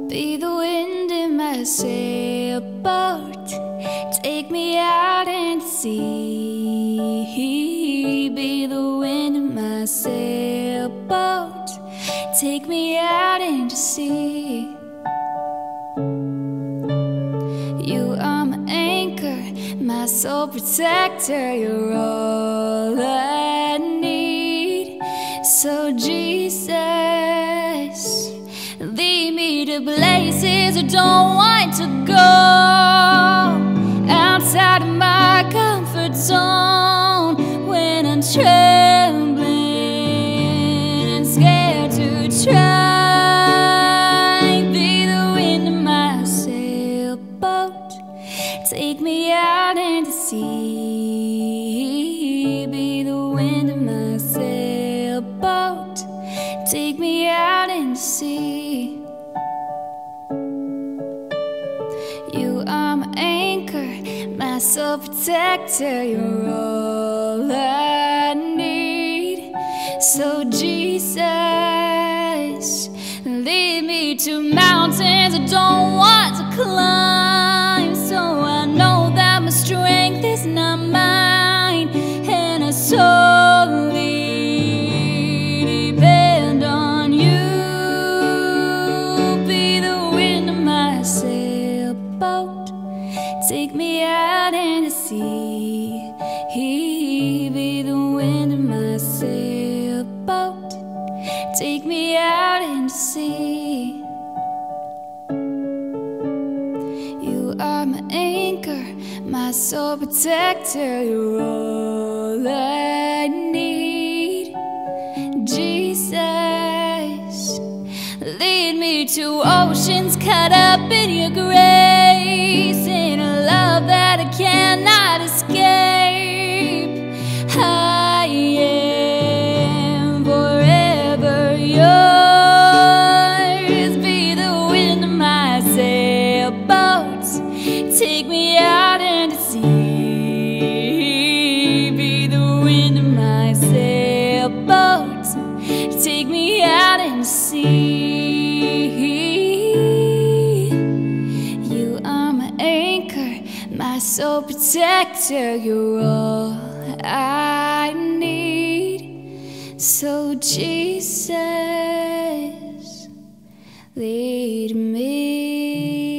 Be the wind in my sailboat, take me out and sea. Be the wind in my sailboat, take me out and sea. You are my anchor, my soul protector, you're all I need. So Jesus, lead me to places I don't want to go, outside of my comfort zone, when I'm trembling and scared to try. Be the wind in my sailboat, take me out into sea. Be the wind in my sailboat, take me out into sea. You are my anchor, my soul protector, you're all I need. So Jesus, lead me to mountains I don't want to climb, so I know that my strength is not mine, and I solely depend on you. Be the wind of my sailboat, take me out into sea. Be the wind of my sailboat, take me out into sea. You are my anchor, my soul protector, you're all I need. Jesus, lead me to oceans caught up in your grace, in a love that I cannot escape. I am forever yours. Be the wind of my sailboat, take me out into sea. Be the wind of my sailboat, take me out into sea. You are my anchor, my soul protector, you're all I need. So Jesus, lead me.